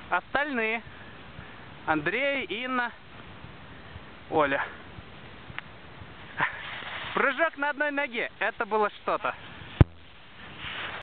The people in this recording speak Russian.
остальные. Андрей, Инна, Оля. Прыжок на одной ноге. Это было что-то.